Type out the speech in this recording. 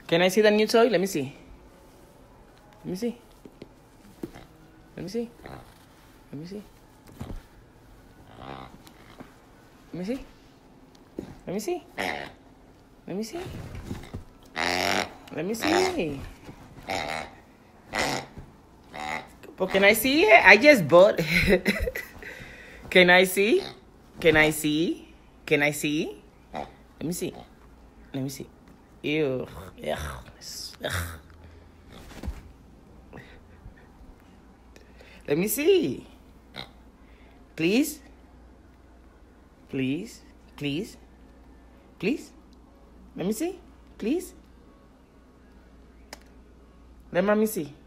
Can I see the new toy? Let me see. Let me see. Let me see. Let me see. Let me see. Let me see. Let me see. Let me see. But can I see it? I just bought. Can I see? Can I see? Can I see? Let me see. Let me see. Ew. Ugh. Ugh. Let me see. Please? Please? Please? Please? Let me see. Please? Let mommy see.